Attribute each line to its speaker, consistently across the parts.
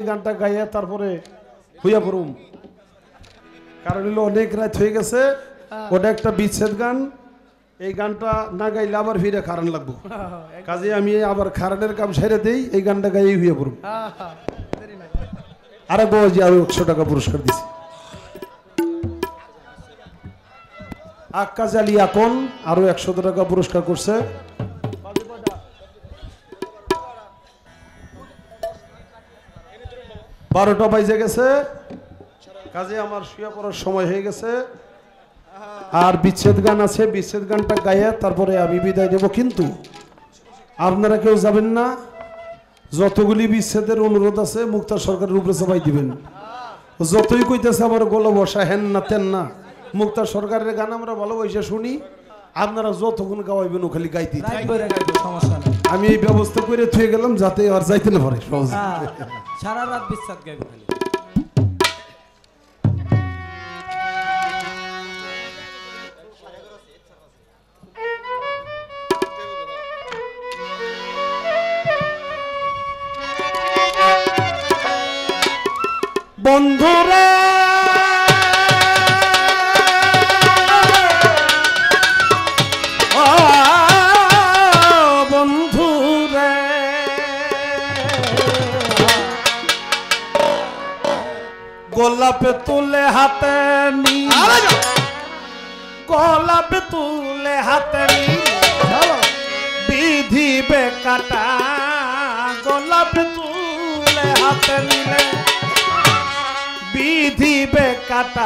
Speaker 1: গানটা গাইয়া তারপরে হইয়া পড়ুম, কারণ হলো অনেক রাত হয়ে গেছে। ওটা একটা বিচ্ছেদ গান, এই গানটা না গাইলে আবার ফিরে খারান লাগবো, কাজে আমি আবার খারানের কাম সেরে দেই, এই গানটা গাইয়ে হইয়া পড়ুম। আরে বাবাজি আরো 100 টাকা পুরস্কার দিছি। আক্কাজ আলী আকন আরো 100 টাকা পুরস্কার করছে। 12টা বাজে গেছে, কাজে আমার শুয়ে পড়ার সময় হয়ে গেছে। আর বিচ্ছেদ গান আছে, বিচ্ছেদ গানটা গাইয়া তারপরে আমি বিদায় দেব। কিন্তু আপনারা কেউ যাবেন না, যতগুলি বিচ্ছেদের অনুরোধ আছে মুক্তার সরকারের উপরে সবাই দিবেন। যতই কইতেছে আমার গলা বসা হেন না তেন না, মুক্তার সরকারের গান আমরা ভালোবাসা শুনি, আপনারা যতক্ষণ গাওয়াইবেন ও খালি গাইতে আমি এই ব্যবস্থা করে থুয়ে গেলাম যাতে আর যাইতে না পারে সহজ।
Speaker 2: সারা রাত বিচ্ছেদ গাইবে খালি।
Speaker 1: বন্ধুরা বন্ধুরে গোলাপে তুলে হাতে নিয়ে, গোলাপে তুলে হাতে নিয়ে বিধিবে কাটা, গোলাপে তুলে হাতে নিলে বিধিবে কাটা।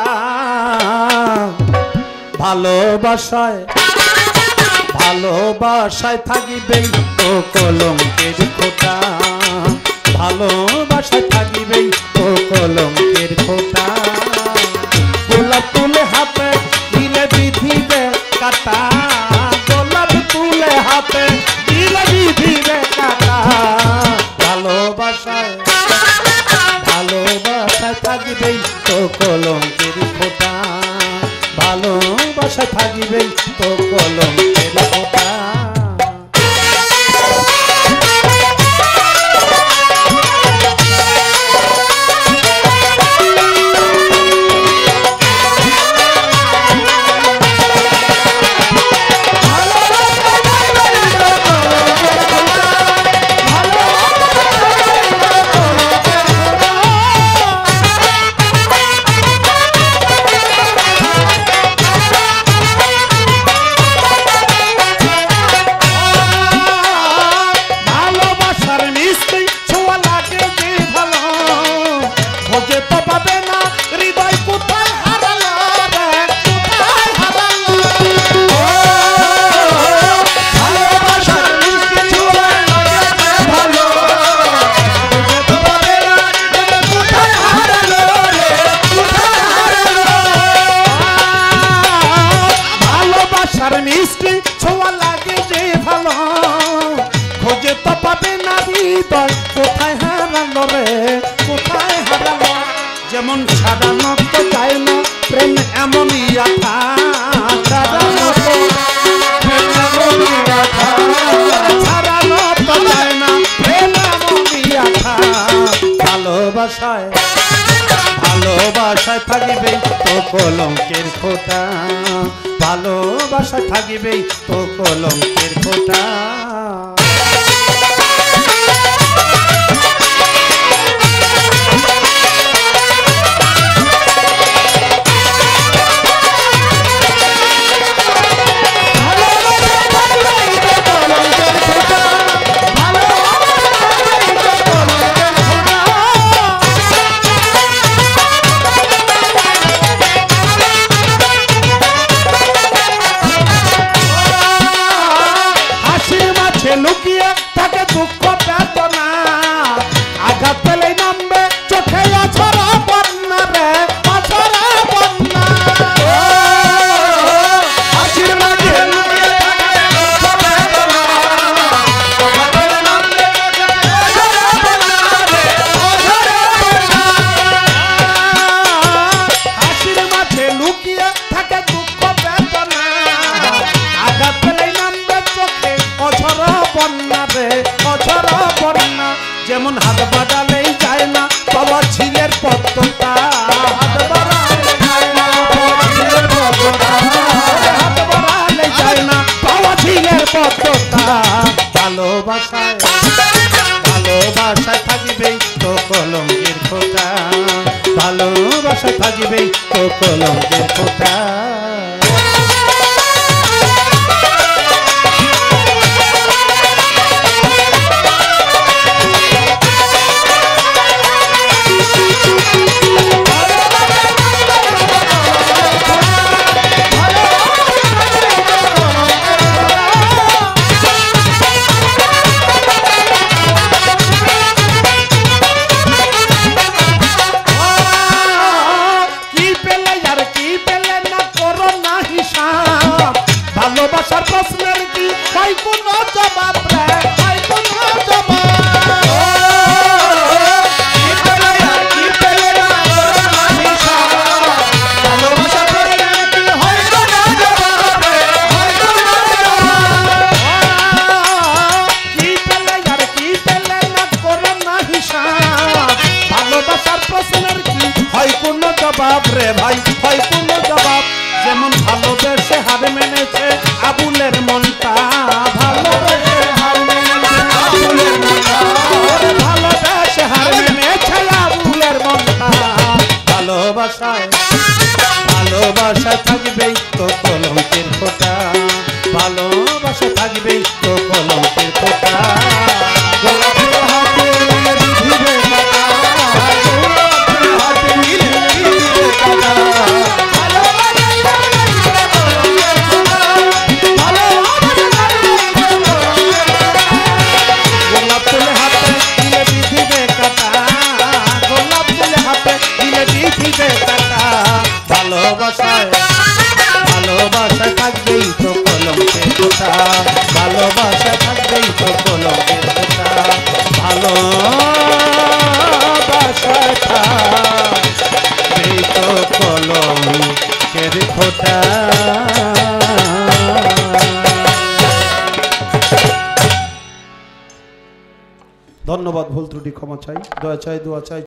Speaker 1: ভালোবাসায় ভালোবাসায় থাকিবে তো কলঙ্কের খোঁটা, ভালোবাসায় থাকিবে তো কলঙ্কের খোঁটা। গোলাপ তুলে হাতে দিলে বিধিবে কাটা, গোলাপ তুলে হাতে দিলে বিধিবে কাটা। ভালোবাসায় ভালোবাসায় থাকিবেই তো কলঙ্কের খোঁটা, ভালোবাসায় থাকিবেই তো কলঙ্কের খোঁটা। যেমন সাজানো তো চায় না প্রেম এমনই আঠা, সাজানো তো সাজানো তো চায় না প্রেম এমনই আঠা। ভালোবাসায় ভালোবাসায় থাকিবে তো কলঙ্কের খোঁটা, ভালোবাসায় থাকিবে তো কলঙ্কের খোঁটা। হাসি তো কলঙ্কের খোঁটা, ভালোবাসা থাকবেই তো কলঙ্কের খোঁটা। ভালোবাসার প্রশ্নের কি হয় কোনো জবাব রে, হয় কোনো জবাব। কি পেলে না ভালোবাসার প্রশ্নের কি হয় কোনো জবাব রে, হয় কোনো জবাব। কি পেলে না করো না হিসাব, ভালোবাসার প্রশ্নের কি হয় কোনো জবাব রে ভাই, হয় কোনো জবাব। যেমন ভালোবেসে হার মেনেছে আবুলের মনটা, ভালোবেসে হার মেনেছে আবুলের মনটা, ভালোবেসে হার মেনেছে আবুলের মনটা। ভালোবাসায় ভালোবাসা থাকবেই তো কলঙ্কের খোঁটা, ভালোবাসা থাকবেই তো কলঙ্কের খোঁটা। গোলাপের হাতে বিধিবে কাঁটা, গোলাপের হাতে বিধিবে কাঁটা। ভালোবাসায় ভালোবাসা থাকবেই তো কলঙ্কের খোঁটা, ভালোবাসা থাকবেই তো কলঙ্কের খোঁটা। ভালোবাসা থাকবেই তো কলঙ্কের খোঁটা। ধন্যবাদ। ভুল ত্রুটি ক্ষমা চাই, দয়া চাই, দোয়া চাই।